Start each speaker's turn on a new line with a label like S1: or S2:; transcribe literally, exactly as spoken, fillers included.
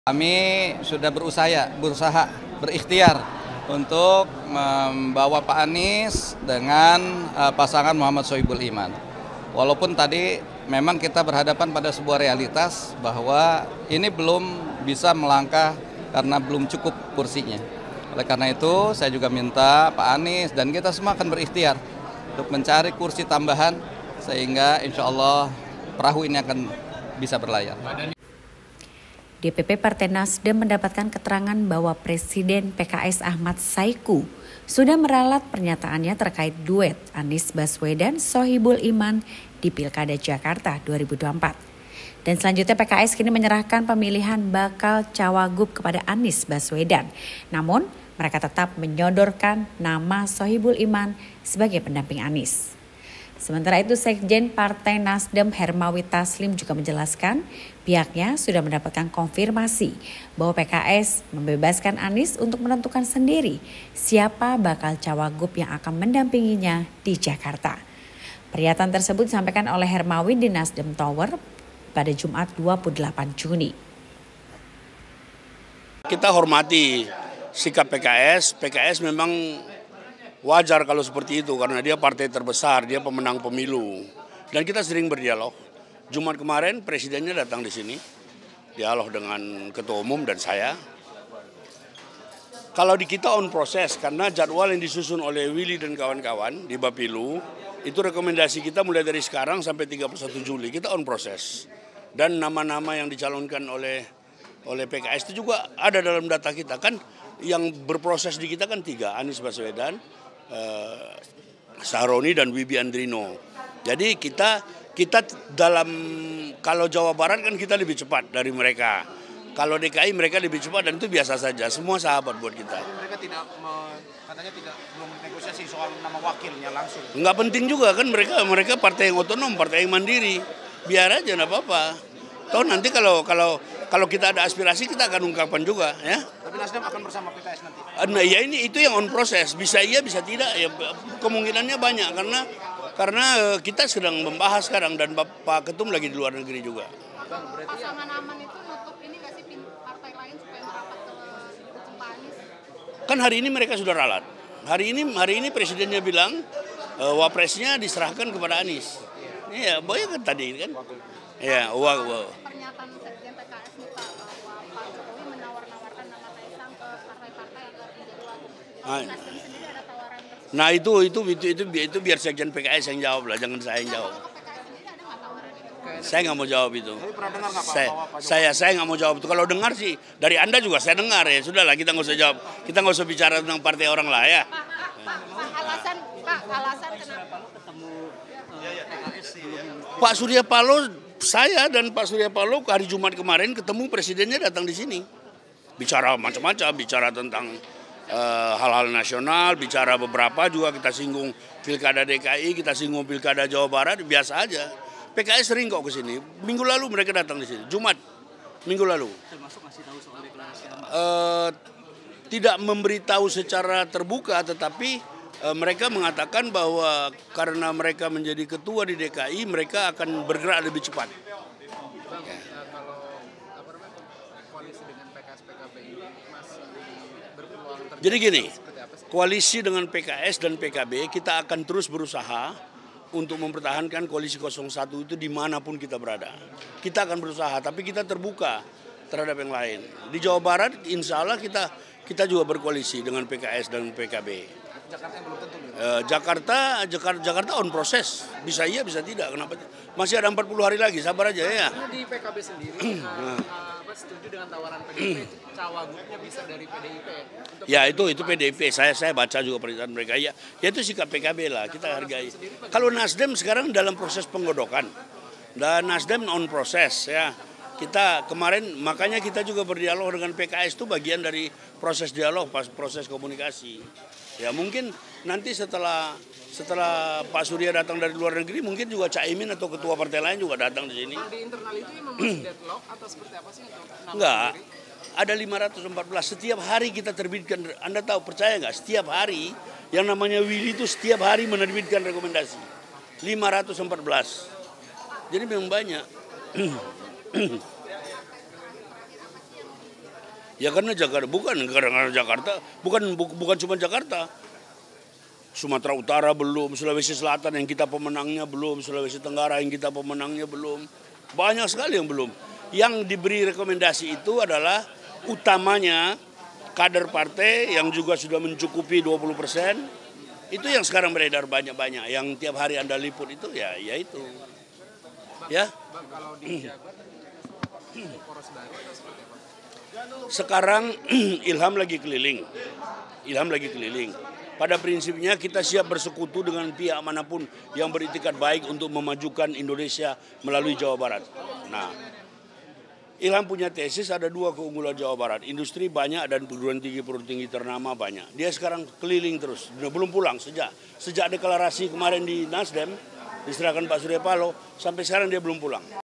S1: Kami sudah berusaha, berusaha, berikhtiar untuk membawa Pak Anies dengan uh, pasangan Muhammad Sohibul Iman. Walaupun tadi memang kita berhadapan pada sebuah realitas bahwa ini belum bisa melangkah karena belum cukup kursinya. Oleh karena itu saya juga minta Pak Anies dan kita semua akan berikhtiar untuk mencari kursi tambahan sehingga insya Allah perahu ini akan bisa berlayar.
S2: D P P Partai Nasdem mendapatkan keterangan bahwa Presiden P K S Ahmad Saiku sudah meralat pernyataannya terkait duet Anies Baswedan Sohibul Iman di Pilkada Jakarta dua ribu dua puluh empat. Dan selanjutnya P K S kini menyerahkan pemilihan bakal cawagup kepada Anies Baswedan. Namun mereka tetap menyodorkan nama Sohibul Iman sebagai pendamping Anies. Sementara itu Sekjen Partai Nasdem Hermawi Taslim juga menjelaskan pihaknya sudah mendapatkan konfirmasi bahwa P K S membebaskan Anies untuk menentukan sendiri siapa bakal cawagup yang akan mendampinginya di Jakarta. Pernyataan tersebut disampaikan oleh Hermawi di Nasdem Tower pada Jumat dua puluh delapan Juni.
S3: Kita hormati sikap P K S. P K S memang wajar kalau seperti itu karena dia partai terbesar, dia pemenang pemilu. Dan kita sering berdialog. Jumat kemarin presidennya datang di sini, dialog dengan ketua umum dan saya. Kalau di kita on proses karena jadwal yang disusun oleh Willy dan kawan-kawan di Bapilu, itu rekomendasi kita mulai dari sekarang sampai tiga puluh satu Juli, kita on proses. Dan nama-nama yang dicalonkan oleh oleh P K S itu juga ada dalam data kita. Kan yang berproses di kita kan tiga, Anies Baswedan, Uh, Sahroni dan Wibi Andrino. Jadi kita kita dalam kalau Jawa Barat kan kita lebih cepat dari mereka. Kalau D K I mereka lebih cepat dan itu biasa saja. Semua sahabat buat kita.
S4: Jadi mereka tidak katanya tidak belum negosiasi soal nama wakilnya langsung.
S3: Enggak penting juga kan mereka mereka partai yang otonom, partai yang mandiri. Biar aja enggak apa-apa. Toh nanti kalau kalau kalau kita ada aspirasi kita akan ungkapkan juga ya.
S4: Tapi Nasdem akan bersama P K S nanti.
S3: Nah ya ini itu yang on proses, bisa iya bisa tidak ya kemungkinannya banyak karena karena kita sedang membahas sekarang dan Pak Ketum lagi di luar negeri juga.
S5: Bang, berarti pasangan aman itu nutup ini nggak sih partai lain supaya merapat ke Pak Anies?
S3: Kan hari ini mereka sudah ralat. Hari ini hari ini presidennya bilang uh, wapresnya diserahkan kepada Anies. Iya, boy kan tadi kan. Iya, wah wah.
S5: Pernyataan Sekjen P K S nih Pak bahwa Pak Jokowi menawar-nawarkan nama Kaisang ke partai-partai agar menjadi wagub. Nasdem sendiri ada tawaran tersebut.
S3: Nah itu itu itu itu itu biar Sekjen P K S yang jawab lah, jangan saya yang jawab.
S5: Kalau ke P K S sendiri ada nggak tawaran itu?
S3: Saya nggak mau jawab itu.
S4: Tapi pernah dengar nggak Pak
S3: Saya
S4: bahwa Pak Jokowi?
S3: saya saya nggak mau jawab itu. Kalau dengar sih dari Anda juga saya dengar ya. Sudahlah kita nggak usah jawab. Kita nggak usah bicara tentang partai orang lah ya.
S5: Pak, Pak, Pak, alasan Pak, alasan kenapa?
S3: Pak Surya Paloh, saya dan Pak Surya Paloh hari Jumat kemarin ketemu presidennya datang di sini. Bicara macam-macam, bicara tentang uh, hal-hal nasional, bicara beberapa juga kita singgung Pilkada D K I, kita singgung Pilkada Jawa Barat, biasa aja. P K S sering kok ke sini. Minggu lalu mereka datang di sini, Jumat, minggu lalu.
S4: Termasuk masih tahu soal deklarasi.
S3: Uh, tidak memberitahu secara terbuka, tetapi mereka mengatakan bahwa karena mereka menjadi ketua di D K I, mereka akan bergerak lebih cepat.
S4: Bang, ya. Kalau apa namanya koalisi dengan P K S P K B ini masih berpeluang terjadi.
S3: Jadi gini, koalisi dengan P K S dan P K B kita akan terus berusaha untuk mempertahankan koalisi nol satu itu dimanapun kita berada. Kita akan berusaha, tapi kita terbuka terhadap yang lain. Di Jawa Barat, insya Allah kita kita juga berkoalisi dengan P K S dan P K B.
S4: Jakarta belum tentu.
S3: Uh, Jakarta, Jakarta, Jakarta on proses, bisa iya, bisa tidak. Kenapa? Masih ada empat puluh hari lagi, sabar aja ya.
S4: Di P K B sendiri, uh, uh, setuju dengan tawaran P D I P, cawagupnya bisa dari P D I P.
S3: Ya itu itu P D I P. Saya saya baca juga pernyataan mereka ya. Ya itu sikap P K B lah, kita hargai. Kalau Nasdem sekarang dalam proses penggodokan dan Nasdem on proses ya. Kita kemarin makanya kita juga berdialog dengan P K S itu bagian dari proses dialog, proses komunikasi. Ya mungkin nanti setelah setelah Pak Surya datang dari luar negeri, mungkin juga Caimin atau ketua partai lain juga datang di sini.
S4: Di internal itu yang memang deadlock atau seperti apa sih?
S3: Enggak, ada lima ratus empat belas. Setiap hari kita terbitkan, Anda tahu percaya nggak? Setiap hari yang namanya Willy itu setiap hari menerbitkan rekomendasi. lima ratus empat belas. Jadi memang banyak. Ya karena Jakarta, bukan karena Jakarta, bukan bu- bukan cuma Jakarta. Sumatera Utara belum, Sulawesi Selatan yang kita pemenangnya belum, Sulawesi Tenggara yang kita pemenangnya belum. Banyak sekali yang belum. Yang diberi rekomendasi itu adalah utamanya kader partai yang juga sudah mencukupi dua puluh persen. Itu yang sekarang beredar banyak-banyak. Yang tiap hari Anda liput itu ya, ya itu. Ya.
S4: Bang, kalau di Jabar poros baru atau seperti apa?
S3: Sekarang Ilham lagi keliling. Ilham lagi keliling. Pada prinsipnya kita siap bersekutu dengan pihak manapun yang beritikat baik untuk memajukan Indonesia melalui Jawa Barat. Nah, Ilham punya tesis ada dua keunggulan Jawa Barat. Industri banyak dan perguruan tinggi perguruan tinggi ternama banyak. Dia sekarang keliling terus, belum pulang sejak sejak deklarasi kemarin di Nasdem diserahkan Pak Surya Paloh sampai sekarang dia belum pulang.